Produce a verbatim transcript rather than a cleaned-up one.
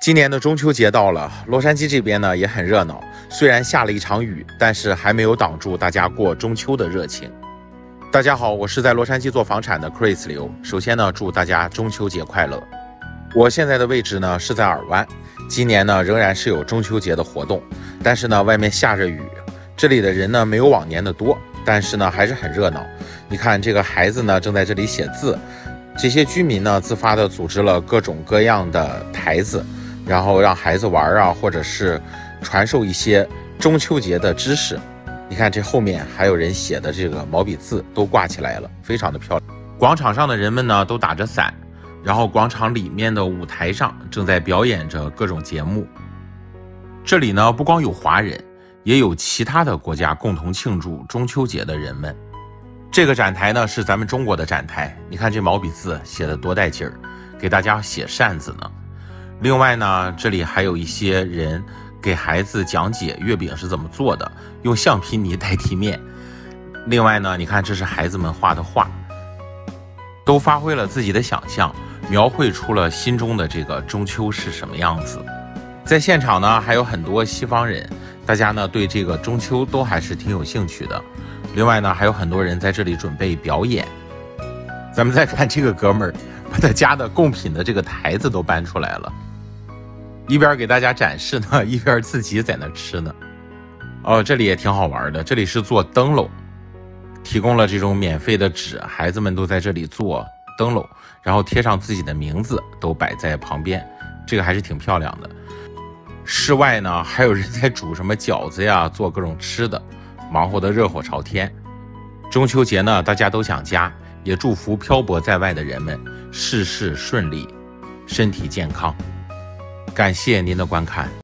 今年的中秋节到了，洛杉矶这边呢也很热闹。虽然下了一场雨，但是还没有挡住大家过中秋的热情。大家好，我是在洛杉矶做房产的 Chris 刘。首先呢，祝大家中秋节快乐。我现在的位置呢是在尔湾，今年呢仍然是有中秋节的活动，但是呢外面下着雨，这里的人呢没有往年的多，但是呢还是很热闹。你看这个孩子呢正在这里写字，这些居民呢自发的组织了各种各样的台子，然后让孩子玩啊，或者是传授一些中秋节的知识。你看这后面还有人写的这个毛笔字都挂起来了，非常的漂亮。广场上的人们呢都打着伞，然后广场里面的舞台上正在表演着各种节目。这里呢不光有华人，也有其他的国家共同庆祝中秋节的人们。这个展台呢是咱们中国的展台，你看这毛笔字写的多带劲儿，给大家写扇子呢。另外呢，这里还有一些人给孩子讲解月饼是怎么做的，用橡皮泥代替面。另外呢，你看这是孩子们画的画，都发挥了自己的想象，描绘出了心中的这个中秋是什么样子。在现场呢还有很多西方人，大家呢对这个中秋都还是挺有兴趣的。另外呢还有很多人在这里准备表演。咱们再看这个哥们儿把他家的贡品的这个台子都搬出来了，一边给大家展示呢，一边自己在那吃呢。哦，这里也挺好玩的，这里是做灯笼，提供了这种免费的纸，孩子们都在这里做灯笼，然后贴上自己的名字，都摆在旁边，这个还是挺漂亮的。室外呢还有人在煮什么饺子呀，做各种吃的，忙活得热火朝天。中秋节呢大家都想家，也祝福漂泊在外的人们事事顺利，身体健康。感谢您的观看。